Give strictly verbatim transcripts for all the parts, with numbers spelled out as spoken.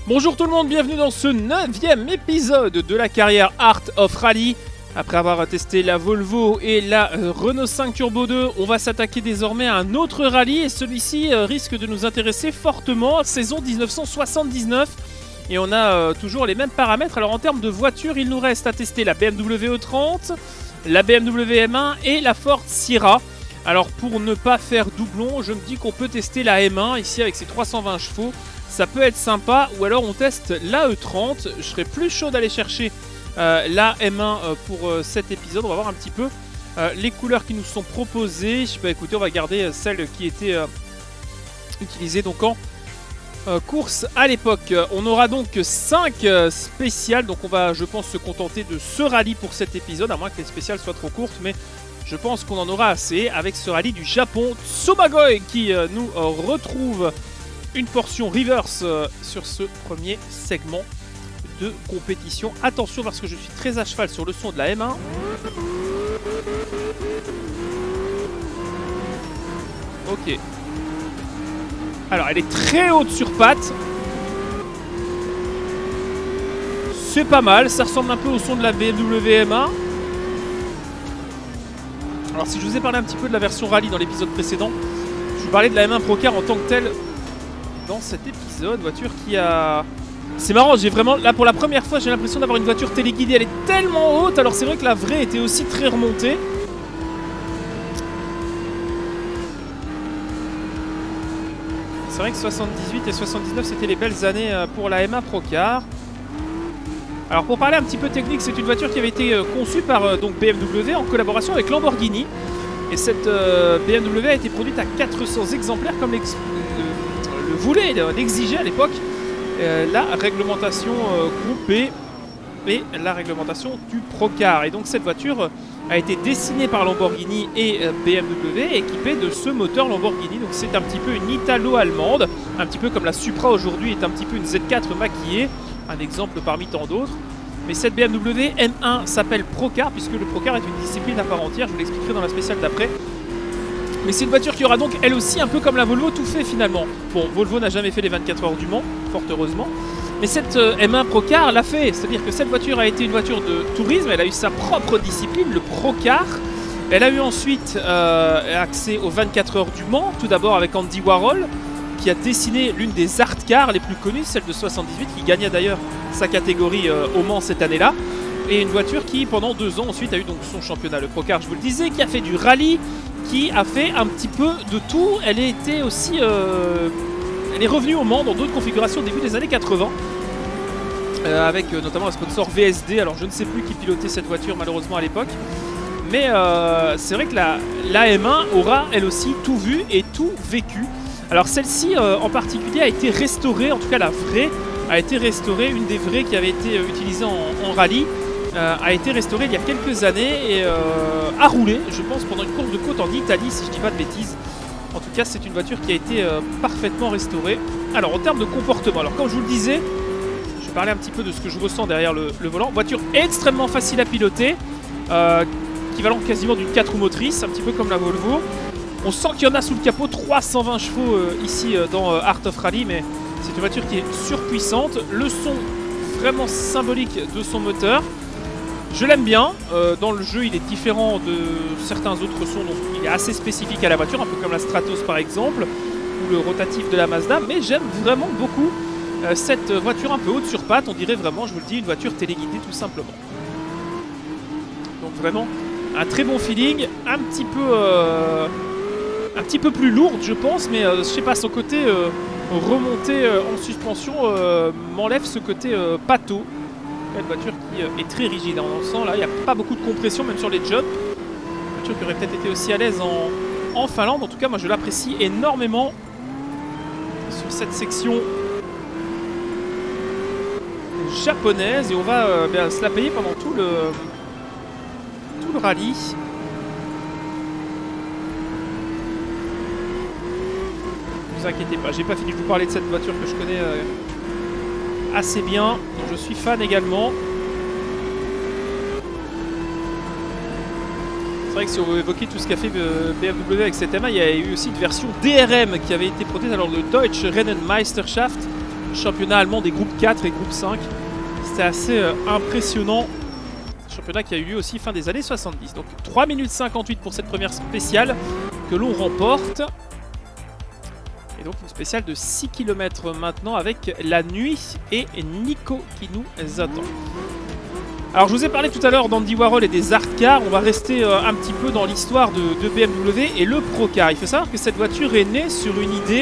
Bonjour tout le monde, bienvenue dans ce neuvième épisode de la carrière Art of Rally. Après avoir testé la Volvo et la euh, Renault cinq Turbo deux, on va s'attaquer désormais à un autre rallye et celui-ci euh, risque de nous intéresser fortement, saison mille neuf cent soixante-dix-neuf. Et on a euh, toujours les mêmes paramètres. Alors en termes de voiture, il nous reste à tester la B M W E trente, la B M W M un et la Ford Sierra. Alors pour ne pas faire doublon, je me dis qu'on peut tester la M un ici avec ses trois cent vingt chevaux. Ça peut être sympa, ou alors on teste la E trente. Je serais plus chaud d'aller chercher euh, la M un euh, pour euh, cet épisode. On va voir un petit peu euh, les couleurs qui nous sont proposées. Je sais pas, écoutez, on va garder euh, celles qui étaient euh, utilisées donc en euh, course à l'époque. On aura donc cinq euh, spéciales, donc on va, je pense, se contenter de ce rallye pour cet épisode, à moins que les spéciales soient trop courtes, mais je pense qu'on en aura assez avec ce rallye du Japon. Tsubagoi qui euh, nous euh, retrouve une portion reverse euh, sur ce premier segment de compétition. Attention parce que je suis très à cheval sur le son de la M un. Ok. Alors elle est très haute sur pattes. C'est pas mal, ça ressemble un peu au son de la B M W M un. Alors si je vous ai parlé un petit peu de la version rallye dans l'épisode précédent, je vous parlais de la M un Procar en tant que telle dans cet épisode, voiture qui a... C'est marrant, j'ai vraiment... Là pour la première fois j'ai l'impression d'avoir une voiture téléguidée, elle est tellement haute, alors c'est vrai que la vraie était aussi très remontée. C'est vrai que soixante-dix-huit et soixante-dix-neuf c'était les belles années pour la M un Procar. Alors pour parler un petit peu technique, c'est une voiture qui avait été conçue par donc, B M W en collaboration avec Lamborghini. Et cette euh, B M W a été produite à quatre cents exemplaires comme le, le voulait, l'exigeait à l'époque euh, la réglementation euh, groupée et la réglementation du Procar. Et donc cette voiture a été dessinée par Lamborghini et euh, B M W équipée de ce moteur Lamborghini. Donc c'est un petit peu une italo-allemande, un petit peu comme la Supra aujourd'hui est un petit peu une Z quatre maquillée. Un exemple parmi tant d'autres. Mais cette B M W M un s'appelle Procar puisque le Procar est une discipline à part entière. Je vous l'expliquerai dans la spéciale d'après. Mais c'est une voiture qui aura donc elle aussi un peu comme la Volvo tout fait finalement. Bon, Volvo n'a jamais fait les vingt-quatre heures du Mans, fort heureusement. Mais cette euh, M un Procar l'a fait. C'est-à-dire que cette voiture a été une voiture de tourisme. Elle a eu sa propre discipline, le Procar. Elle a eu ensuite euh, accès aux vingt-quatre heures du Mans. Tout d'abord avec Andy Warhol, qui a dessiné l'une des art cars les plus connues, celle de soixante-dix-huit, qui gagna d'ailleurs sa catégorie euh, au Mans cette année-là. Et une voiture qui, pendant deux ans, ensuite a eu donc son championnat, le Procar, je vous le disais, qui a fait du rallye, qui a fait un petit peu de tout. Elle était aussi... Euh, elle est revenue au Mans dans d'autres configurations au début des années quatre-vingts, euh, avec euh, notamment un sponsor V S D. Alors je ne sais plus qui pilotait cette voiture malheureusement à l'époque. Mais euh, c'est vrai que la, la M un aura elle aussi tout vu et tout vécu. Alors celle-ci euh, en particulier a été restaurée, en tout cas la vraie a été restaurée, une des vraies qui avait été euh, utilisée en, en rallye, euh, a été restaurée il y a quelques années et euh, a roulé, je pense, pendant une course de côte en Italie, si je dis pas de bêtises. En tout cas, c'est une voiture qui a été euh, parfaitement restaurée. Alors en termes de comportement, alors comme je vous le disais, je vais parler un petit peu de ce que je ressens derrière le, le volant. Voiture extrêmement facile à piloter, euh, équivalent quasiment d'une quatre roues motrices, un petit peu comme la Volvo. On sent qu'il y en a sous le capot, trois cent vingt chevaux euh, ici euh, dans euh, Art of Rally, mais c'est une voiture qui est surpuissante. Le son vraiment symbolique de son moteur, je l'aime bien. Euh, dans le jeu, il est différent de certains autres sons, donc il est assez spécifique à la voiture, un peu comme la Stratos par exemple, ou le rotatif de la Mazda, mais j'aime vraiment beaucoup euh, cette voiture un peu haute sur pattes. On dirait vraiment, je vous le dis, une voiture téléguidée tout simplement. Donc vraiment, un très bon feeling, un petit peu... Euh, un petit peu plus lourde je pense, mais euh, je sais pas, son côté euh, remonté euh, en suspension euh, m'enlève ce côté euh, pâteau. Une voiture qui euh, est très rigide, hein, on le sent là, il n'y a pas beaucoup de compression même sur les jumps. Une voiture qui aurait peut-être été aussi à l'aise en, en Finlande, en tout cas moi je l'apprécie énormément sur cette section japonaise et on va euh, bien, se la payer pendant tout le, tout le rallye. Ne vous inquiétez pas, j'ai pas fini de vous parler de cette voiture que je connais euh, assez bien, dont je suis fan également. C'est vrai que si on veut évoquer tout ce qu'a fait B M W avec cette M un, il y a eu aussi une version D R M qui avait été produite, alors le Deutsche Rennenmeisterschaft, championnat allemand des groupes quatre et groupe cinq. C'était assez euh, impressionnant. Championnat qui a eu lieu aussi fin des années soixante-dix. Donc trois minutes cinquante-huit pour cette première spéciale que l'on remporte. Et donc une spéciale de six kilomètres maintenant avec la nuit et Nico qui nous attend. Alors je vous ai parlé tout à l'heure d'Andy Warhol et des art cars. On va rester euh, un petit peu dans l'histoire de, de B M W et le Procar. Il faut savoir que cette voiture est née sur une idée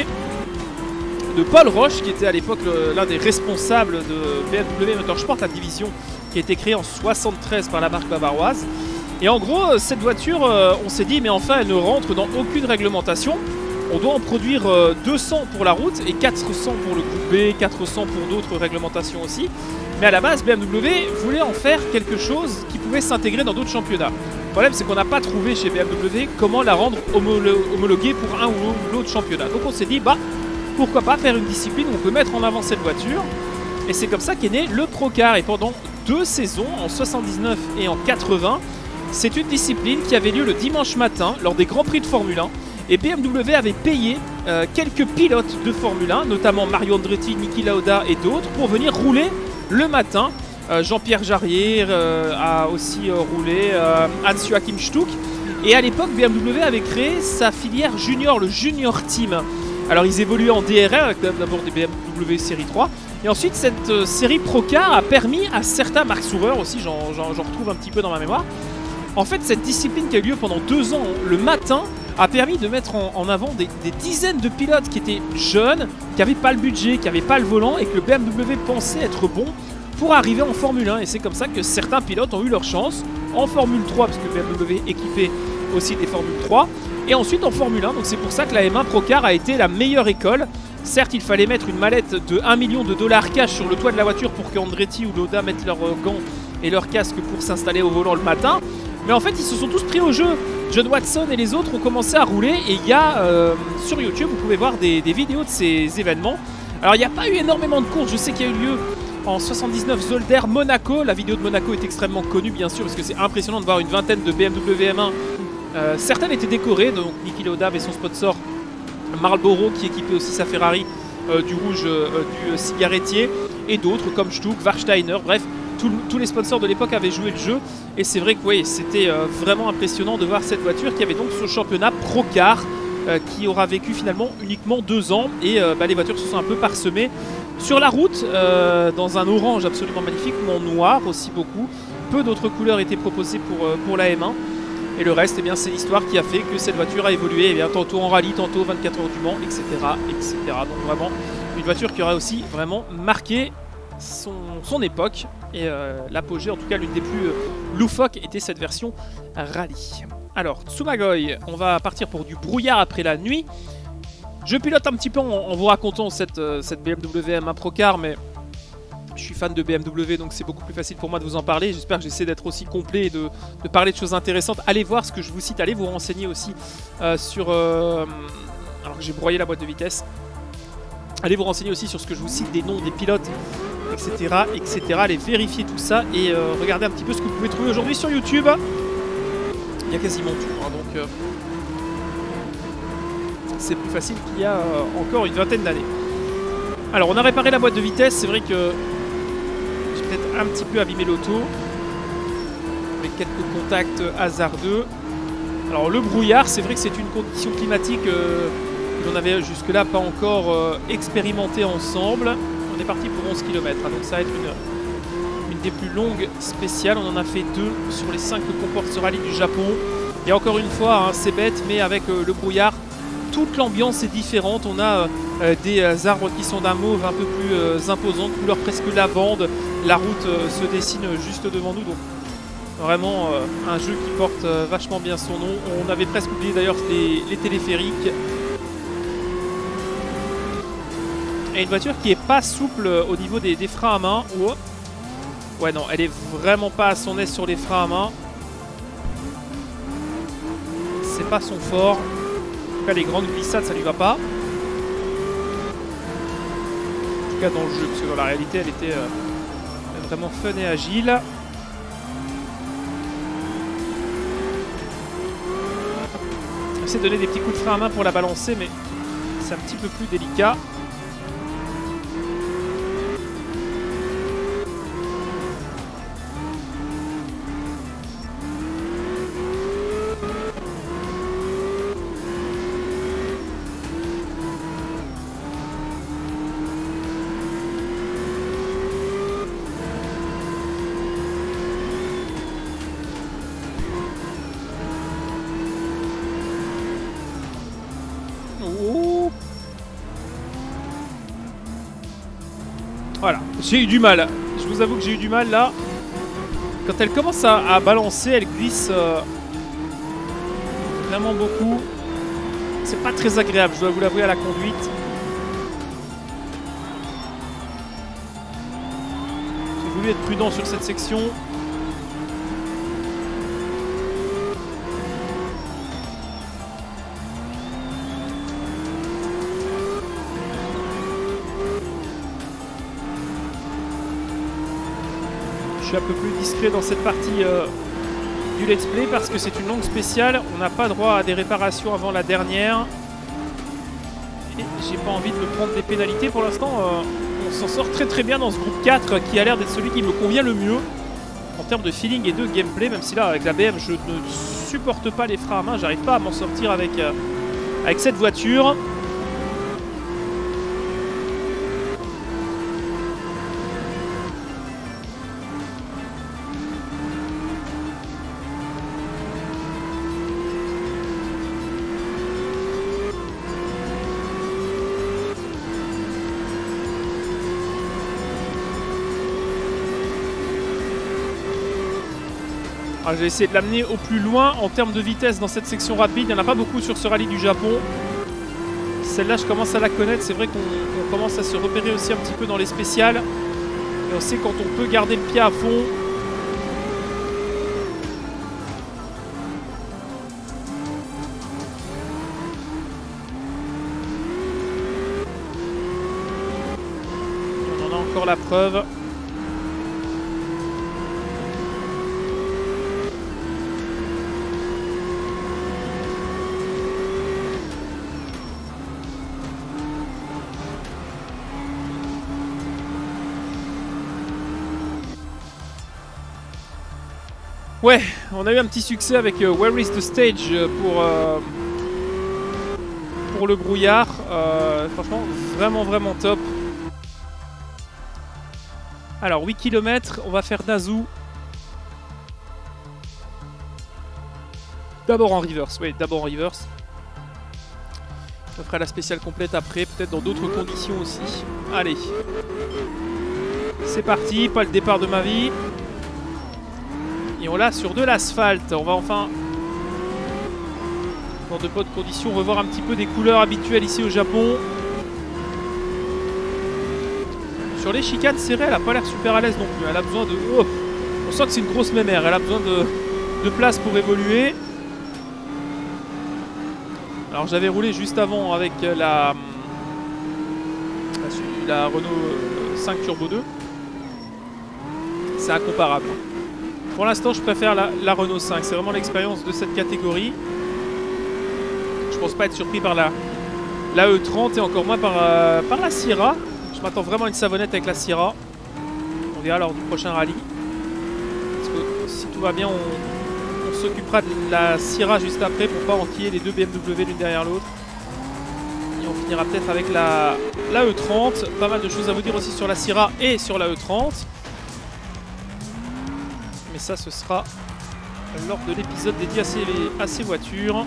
de Paul Roche, qui était à l'époque l'un des responsables de B M W Motorsport, la division qui a été créée en soixante-treize par la marque bavaroise. Et en gros, cette voiture, euh, on s'est dit, mais enfin, elle ne rentre dans aucune réglementation. On doit en produire euh, deux cents pour la route et quatre cents pour le groupe B, quatre cents pour d'autres réglementations aussi. Mais à la base, B M W voulait en faire quelque chose qui pouvait s'intégrer dans d'autres championnats. Le problème, c'est qu'on n'a pas trouvé chez B M W comment la rendre homolo homologuée pour un ou l'autre championnat. Donc on s'est dit, bah, pourquoi pas faire une discipline où on peut mettre en avant cette voiture. Et c'est comme ça qu'est né le Procar. Et pendant deux saisons, en soixante-dix-neuf et en quatre-vingts, c'est une discipline qui avait lieu le dimanche matin lors des Grands Prix de Formule un. Et B M W avait payé euh, quelques pilotes de Formule un, notamment Mario Andretti, Niki Lauda et d'autres, pour venir rouler le matin. Euh, Jean-Pierre Jarier euh, a aussi euh, roulé, euh, Hans-Joachim Stuck. Et à l'époque, B M W avait créé sa filière junior, le Junior Team. Alors ils évoluaient en D R R, avec d'abord des B M W série trois. Et ensuite, cette euh, série Procar a permis à certains, Marc Sourer aussi, j'en retrouve un petit peu dans ma mémoire. En fait, cette discipline qui a eu lieu pendant deux ans, le matin, a permis de mettre en, en avant des, des dizaines de pilotes qui étaient jeunes, qui n'avaient pas le budget, qui n'avaient pas le volant et que le B M W pensait être bon pour arriver en Formule un. Et c'est comme ça que certains pilotes ont eu leur chance en Formule trois, parce que B M W équipait aussi des Formule trois, et ensuite en Formule un. Donc c'est pour ça que la M un Procar a été la meilleure école. Certes, il fallait mettre une mallette de un million de dollars cash sur le toit de la voiture pour qu'Andretti ou Lauda mettent leurs gants et leurs casques pour s'installer au volant le matin. Mais en fait, ils se sont tous pris au jeu. John Watson et les autres ont commencé à rouler. Et il y a, euh, sur YouTube, vous pouvez voir des, des vidéos de ces événements. Alors, il n'y a pas eu énormément de courses. Je sais qu'il y a eu lieu en soixante-dix-neuf Zolder, Monaco. La vidéo de Monaco est extrêmement connue, bien sûr, parce que c'est impressionnant de voir une vingtaine de B M W M un. Euh, certaines étaient décorées. Donc, Niki Lauda avait son sponsor Marlboro, qui équipait aussi sa Ferrari euh, du rouge euh, du cigarettier. Et d'autres, comme Stuck, Warsteiner, bref. Tout, tous les sponsors de l'époque avaient joué le jeu. Et c'est vrai que oui, c'était euh, vraiment impressionnant de voir cette voiture qui avait donc ce championnat Procar euh, qui aura vécu finalement uniquement deux ans. Et euh, bah, les voitures se sont un peu parsemées sur la route euh, dans un orange absolument magnifique ou en noir aussi beaucoup. Peu d'autres couleurs étaient proposées pour, euh, pour la M un. Et le reste, eh bien, c'est l'histoire qui a fait que cette voiture a évolué, eh bien, tantôt en rallye, tantôt vingt-quatre heures du Mans, et cetera, et cetera. Donc vraiment une voiture qui aura aussi vraiment marqué son, son époque. Et euh, l'apogée, en tout cas l'une des plus euh, loufoques, était cette version rallye. Alors, Tsumagoy, on va partir pour du brouillard après la nuit. Je pilote un petit peu en, en vous racontant cette, euh, cette B M W M un Procar, mais je suis fan de B M W, donc c'est beaucoup plus facile pour moi de vous en parler. J'espère que j'essaie d'être aussi complet et de, de parler de choses intéressantes. Allez voir ce que je vous cite, allez vous renseigner aussi euh, sur... Euh, alors que j'ai broyé la boîte de vitesse. Allez vous renseigner aussi sur ce que je vous cite, des noms des pilotes, et cetera, et cetera. Allez vérifier tout ça et euh, regardez un petit peu ce que vous pouvez trouver aujourd'hui sur YouTube. Il y a quasiment tout, hein, donc euh, c'est plus facile qu'il y a euh, encore une vingtaine d'années. Alors on a réparé la boîte de vitesse, c'est vrai que j'ai peut-être un petit peu abîmé l'auto avec quelques contacts hasardeux. Alors le brouillard, c'est vrai que c'est une condition climatique euh, que l'on avait jusque-là pas encore euh, expérimenté ensemble. On est parti pour onze kilomètres, hein, donc ça va être une, une des plus longues spéciales. On en a fait deux sur les cinq que comporte ce rallye du Japon. Et encore une fois, hein, c'est bête, mais avec euh, le brouillard, toute l'ambiance est différente. On a euh, des euh, arbres qui sont d'un mauve un peu plus euh, imposant, couleur presque lavande. La route euh, se dessine juste devant nous, donc vraiment euh, un jeu qui porte euh, vachement bien son nom. On avait presque oublié d'ailleurs les, les téléphériques. Et une voiture qui est pas souple au niveau des, des freins à main. Oh. Ouais non, elle est vraiment pas à son aise sur les freins à main. C'est pas son fort. En tout cas les grandes glissades ça lui va pas. En tout cas dans le jeu, parce que dans la réalité elle était euh, vraiment fun et agile. J'essaie de donner des petits coups de frein à main pour la balancer, mais c'est un petit peu plus délicat. Voilà, j'ai eu du mal. Je vous avoue que j'ai eu du mal là. Quand elle commence à, à balancer, elle glisse euh, vraiment beaucoup. C'est pas très agréable, je dois vous l'avouer, à la conduite. J'ai voulu être prudent sur cette section. Je suis un peu plus discret dans cette partie euh, du let's play parce que c'est une longue spéciale. On n'a pas droit à des réparations avant la dernière. Et j'ai pas envie de me prendre des pénalités. Pour l'instant, euh, on s'en sort très très bien dans ce groupe quatre qui a l'air d'être celui qui me convient le mieux en termes de feeling et de gameplay. Même si là, avec la B M, je ne supporte pas les freins à main. J'arrive pas à m'en sortir avec, euh, avec cette voiture. Ah, j'ai essayé de l'amener au plus loin en termes de vitesse dans cette section rapide. Il n'y en a pas beaucoup sur ce rallye du Japon. Celle-là, je commence à la connaître. C'est vrai qu'on commence à se repérer aussi un petit peu dans les spéciales. Et on sait quand on peut garder le pied à fond. On en a encore la preuve. Ouais, on a eu un petit succès avec euh, Where is the Stage pour, euh, pour le brouillard. Euh, franchement, vraiment, vraiment top. Alors, huit kilomètres, on va faire Nazu. D'abord en reverse, oui, d'abord en reverse. Je ferai la spéciale complète après, peut-être dans d'autres conditions aussi. Allez. C'est parti, pas le départ de ma vie. Et on l'a sur de l'asphalte. On va enfin, dans de bonnes conditions, revoir un petit peu des couleurs habituelles ici au Japon. Sur les chicanes serrées, elle n'a pas l'air super à l'aise non plus. Elle a besoin de... Oh, on sent que c'est une grosse mémère. Elle a besoin de, de place pour évoluer. Alors j'avais roulé juste avant avec la, la, la Renault cinq Turbo deux. C'est incomparable. Pour l'instant, je préfère la, la Renault cinq. C'est vraiment l'expérience de cette catégorie. Je pense pas être surpris par la, la E trente et encore moins par, euh, par la Syrah. Je m'attends vraiment à une savonnette avec la Syrah. On verra lors du prochain rallye. Parce que si tout va bien, on, on s'occupera de la Syrah juste après pour pas enquiller les deux B M W l'une derrière l'autre. Et on finira peut-être avec la, la E trente. Pas mal de choses à vous dire aussi sur la Syrah et sur la E trente. Mais ça, ce sera lors de l'épisode dédié à ces, à ces voitures.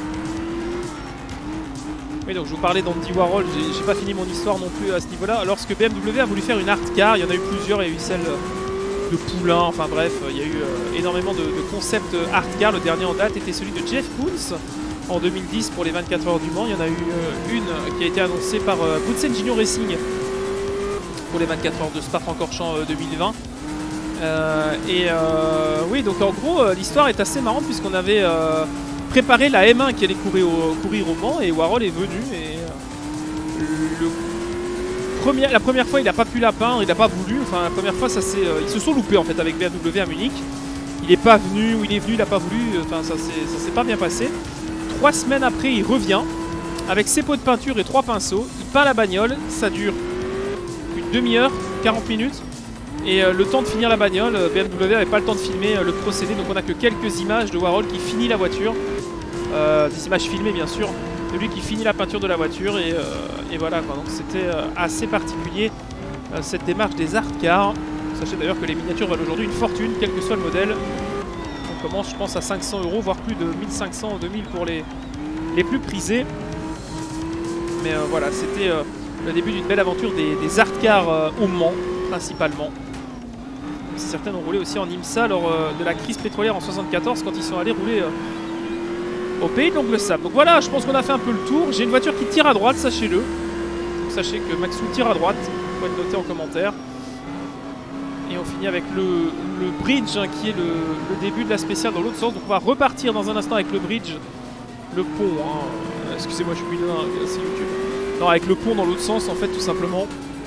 Oui, donc je vous parlais d'Andy Warhol, j'ai pas fini mon histoire non plus à ce niveau-là. Lorsque B M W a voulu faire une art car, il y en a eu plusieurs, il y a eu celle de Poulain, enfin bref, il y a eu euh, énormément de, de concepts art car. Le dernier en date était celui de Jeff Koons en deux mille dix pour les vingt-quatre heures du Mans. Il y en a eu euh, une qui a été annoncée par euh, Goodsen Junior Racing pour les vingt-quatre heures de Spa-Francorchamps euh, deux mille vingt. Euh, et euh, oui, donc en gros, euh, l'histoire est assez marrante puisqu'on avait euh, préparé la M un qui allait courir au, courir au Mans et Warhol est venu. Et euh, le premier, la première fois, il n'a pas pu la peindre, il n'a pas voulu. Enfin, la première fois, ça euh, ils se sont loupés en fait avec B M W à Munich. Il n'est pas venu ou il est venu, il n'a pas voulu. Enfin, ça s'est pas bien passé. Trois semaines après, il revient avec ses pots de peinture et trois pinceaux. Il peint la bagnole, ça dure une demi-heure, quarante minutes. Et euh, le temps de finir la bagnole, B M W n'avait pas le temps de filmer euh, le procédé, donc on n'a que quelques images de Warhol qui finit la voiture. Euh, des images filmées bien sûr, de lui qui finit la peinture de la voiture et, euh, et voilà quoi. Donc c'était euh, assez particulier euh, cette démarche des art cars. Sachez d'ailleurs que les miniatures valent aujourd'hui une fortune, quel que soit le modèle. On commence je pense à cinq cents euros, voire plus de mille cinq cents, deux mille pour les, les plus prisés. Mais euh, voilà, c'était euh, le début d'une belle aventure des, des art cars euh, au Mans. principalement. Certaines ont roulé aussi en IMSA lors euh, de la crise pétrolière en soixante-quatorze quand ils sont allés rouler euh, au pays de l'Ongle Sable. Donc voilà, je pense qu'on a fait un peu le tour. J'ai une voiture qui tire à droite, sachez-le. Sachez que Maxou tire à droite, vous pouvez le noter en commentaire. Et on finit avec le, le bridge hein, qui est le, le début de la spéciale dans l'autre sens. Donc on va repartir dans un instant avec le bridge, le pont. Hein. Excusez-moi, je suis bidon, hein, c'est YouTube. Non, avec le pont dans l'autre sens en fait, tout simplement.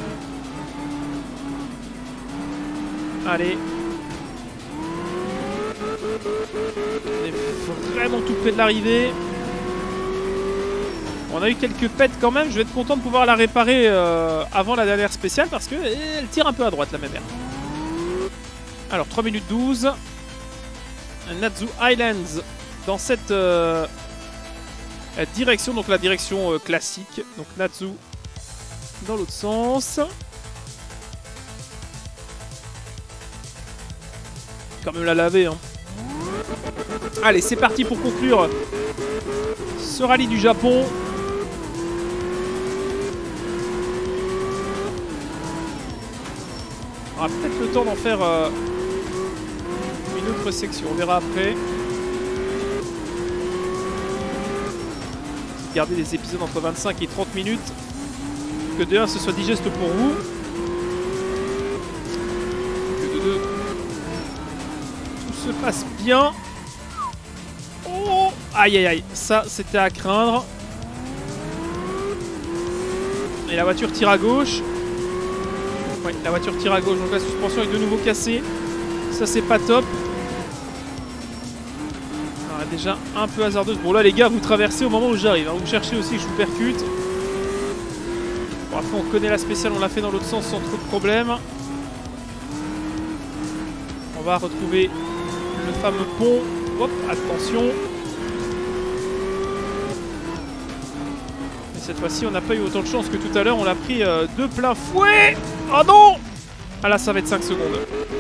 Allez. On est vraiment tout près de l'arrivée. On a eu quelques pètes quand même. Je vais être content de pouvoir la réparer euh, avant la dernière spéciale parce qu'elle tire un peu à droite la même air. Alors trois minutes douze. Natsu Highlands dans cette euh, direction. Donc la direction euh, classique. Donc Natsu dans l'autre sens. Quand même la laver hein. Allez c'est parti pour conclure ce rallye du Japon. On aura peut-être le temps d'en faire euh, une autre section, on verra après. Gardez les épisodes entre vingt-cinq et trente minutes. Que de un ce soit digeste pour vous. Que de deux tout se passe bien. Oh, aïe aïe aïe, ça c'était à craindre. Et la voiture tire à gauche. Ouais, la voiture tire à gauche, donc la suspension est de nouveau cassée. Ça c'est pas top. Alors, elle est déjà un peu hasardeuse. Bon là les gars, vous traversez au moment où j'arrive. Hein. Vous cherchez aussi que je vous percute. Bon après on connaît la spéciale, on l'a fait dans l'autre sens sans trop de problèmes. On va retrouver le fameux pont. Hop, attention. Et cette fois-ci, on n'a pas eu autant de chance que tout à l'heure. On l'a pris euh, de plein fouet. Oh non! Ah là, ça va être cinq secondes.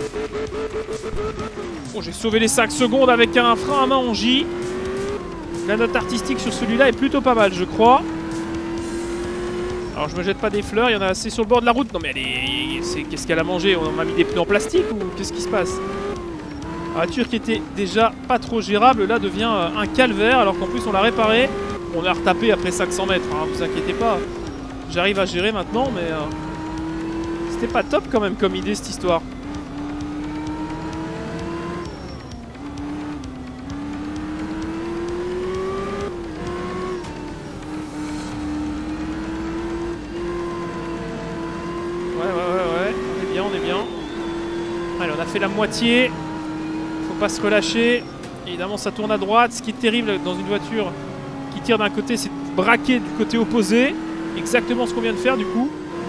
Bon, j'ai sauvé les cinq secondes avec un frein à main en J. La note artistique sur celui-là est plutôt pas mal, je crois. Alors, je me jette pas des fleurs. Il y en a assez sur le bord de la route. Non, mais elle est... Qu'est-ce qu'elle a mangé? On m'a mis des pneus en plastique ou qu'est-ce qui se passe? La voiture qui était déjà pas trop gérable, là devient un calvaire, alors qu'en plus on l'a réparé. On a retapé après cinq cents mètres, hein, vous inquiétez pas. J'arrive à gérer maintenant, mais euh, c'était pas top quand même comme idée cette histoire. Ouais, ouais, ouais, ouais, on est bien, on est bien. Allez, on a fait la moitié. Pas se relâcher, évidemment ça tourne à droite. Ce qui est terrible dans une voiture qui tire d'un côté, c'est de braquer du côté opposé, exactement ce qu'on vient de faire du coup.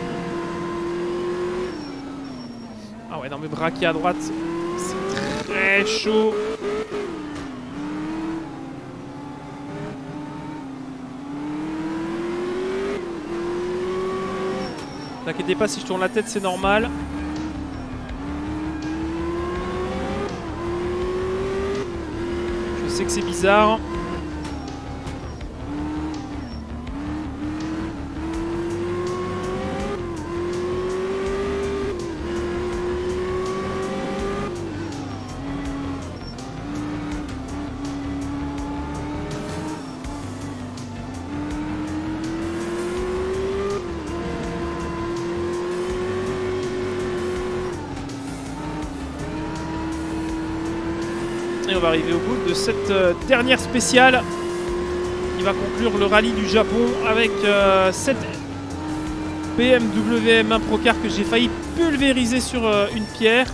Ah ouais non mais braquer à droite c'est très chaud. T'inquiétez pas, si je tourne la tête c'est normal. Je sais que c'est bizarre. Et on va arriver au bout de cette euh, dernière spéciale qui va conclure le rallye du Japon avec euh, cette B M W M un Procar que j'ai failli pulvériser sur euh, une pierre.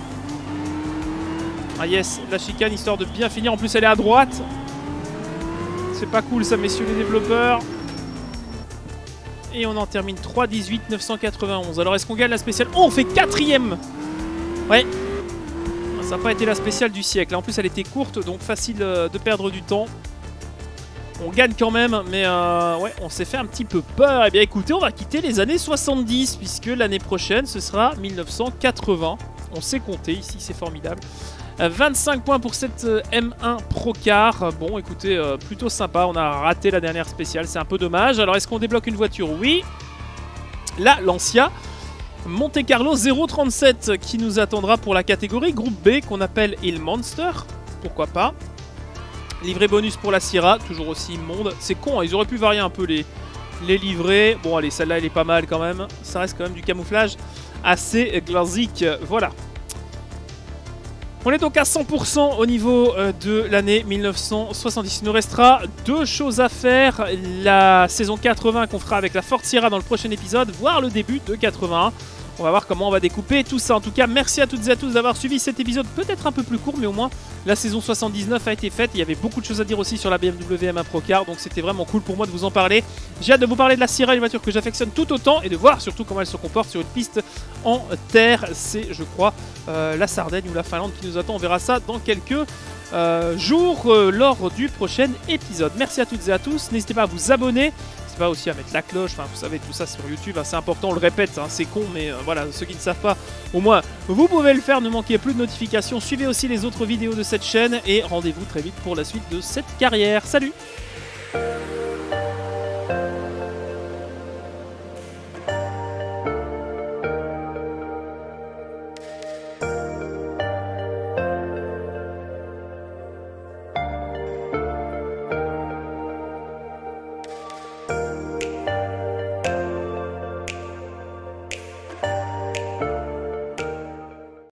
Ah yes, la chicane histoire de bien finir. En plus elle est à droite. C'est pas cool ça messieurs les développeurs. Et on en termine trois dix-huit neuf cent quatre-vingt-onze. Alors est-ce qu'on gagne la spéciale? Oh on fait quatrième. Ouais. Ça n'a pas été la spéciale du siècle. En plus, elle était courte, donc facile de perdre du temps. On gagne quand même, mais euh, ouais, on s'est fait un petit peu peur. Eh bien, écoutez, on va quitter les années soixante-dix, puisque l'année prochaine, ce sera mille neuf cent quatre-vingts. On sait compter ici, c'est formidable. Euh, vingt-cinq points pour cette euh, M un Procar. Bon, écoutez, euh, plutôt sympa. On a raté la dernière spéciale, c'est un peu dommage. Alors, est-ce qu'on débloque une voiture? Oui. La Lancia. Monte Carlo zéro trente-sept qui nous attendra pour la catégorie groupe B qu'on appelle Il Monster. Pourquoi pas. Livret bonus pour la Syrah, toujours aussi immonde. C'est con, hein, ils auraient pu varier un peu les, les livrets. Bon allez, celle-là elle est pas mal quand même. Ça reste quand même du camouflage assez glazique. Voilà. On est donc à cent pour cent au niveau euh, de l'année mille neuf cent soixante-dix. Il nous restera deux choses à faire. La saison quatre-vingts qu'on fera avec la Ford Sierra dans le prochain épisode, voire le début de quatre-vingt-un. On va voir comment on va découper tout ça. En tout cas, merci à toutes et à tous d'avoir suivi cet épisode, peut-être un peu plus court, mais au moins la saison soixante-dix-neuf a été faite. Il y avait beaucoup de choses à dire aussi sur la B M W M un Procar, donc c'était vraiment cool pour moi de vous en parler. J'ai hâte de vous parler de la Sierra, une voiture que j'affectionne tout autant, et de voir surtout comment elle se comporte sur une piste en terre. C'est, je crois, euh, la Sardaigne ou la Finlande qui nous attend. On verra ça dans quelques euh, jours euh, lors du prochain épisode. Merci à toutes et à tous. N'hésitez pas à vous abonner. Pas aussi à mettre la cloche, enfin vous savez tout ça sur YouTube, hein, c'est important, on le répète, hein, c'est con, mais euh, voilà, ceux qui ne savent pas, au moins vous pouvez le faire, ne manquez plus de notifications, suivez aussi les autres vidéos de cette chaîne et rendez-vous très vite pour la suite de cette carrière. Salut!